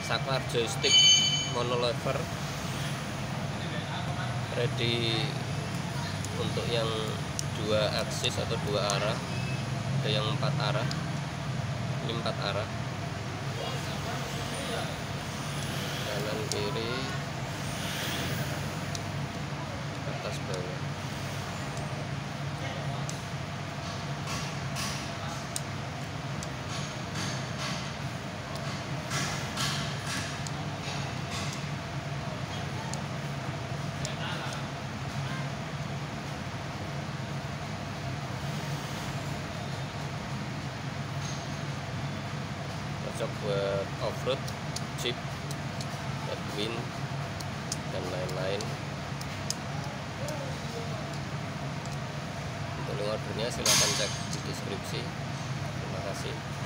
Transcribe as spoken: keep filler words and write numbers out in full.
saklar joystick monolever, ready untuk yang dua aksis atau dua arah, ada yang empat arah, ini empat arah, kanan kiri, atas bawah. Cocok buat off-road, jeep, Edwin, dan lain-lain. Untuk link ordernya silahkan cek di deskripsi. Terima kasih.